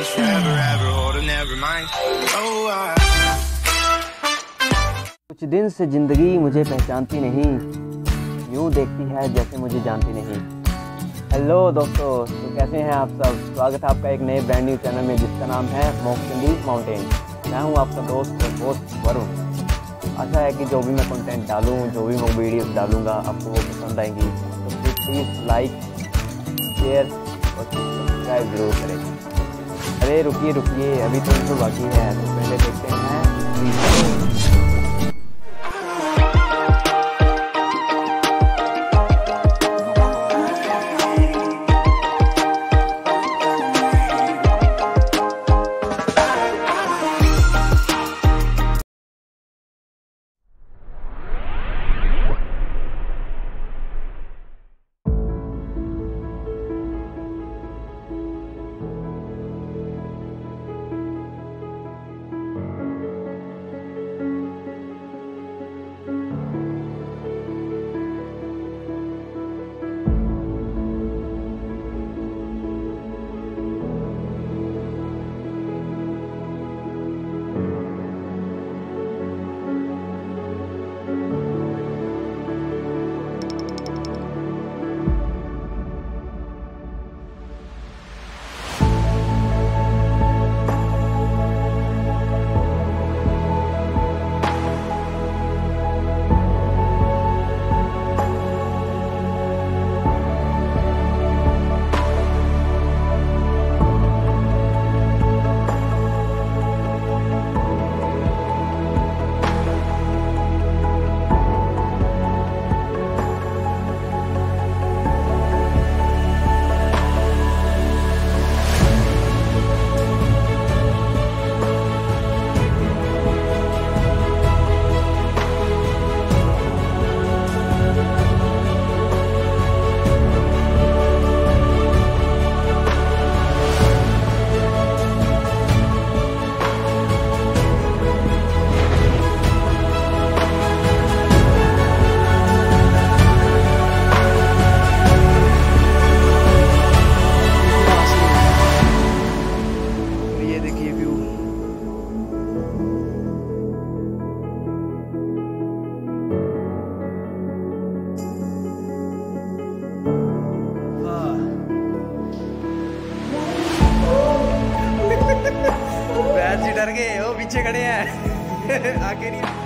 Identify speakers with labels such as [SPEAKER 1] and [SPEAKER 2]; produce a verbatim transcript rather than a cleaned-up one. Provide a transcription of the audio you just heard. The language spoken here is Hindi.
[SPEAKER 1] change forever, ever, hold on, never mind. Oh, I...
[SPEAKER 2] कुछ दिन से जिंदगी मुझे पहचानती नहीं, यूं देखती है जैसे मुझे जानती नहीं। हेलो दोस्तों, तो कैसे हैं आप सब। स्वागत है आपका एक नए ब्रांड न्यू चैनल में जिसका नाम है मॉक्सिंडी माउंटेन। मैं हूं आपका दोस्त और दोस्त वरुण। आशा है कि जो भी मैं कंटेंट डालूं, जो भी मैं वीडियोस डालूंगा आपको वो पसंद आएंगी। तो प्लीज़ लाइक, शेयर और सब्सक्राइब जरूर करें। अरे रुकिए रुकिए अभी तो इंट्रो बाकी है, तो पहले देखते हैं।
[SPEAKER 3] डर गए, वो पीछे खड़े हैं आगे नहीं।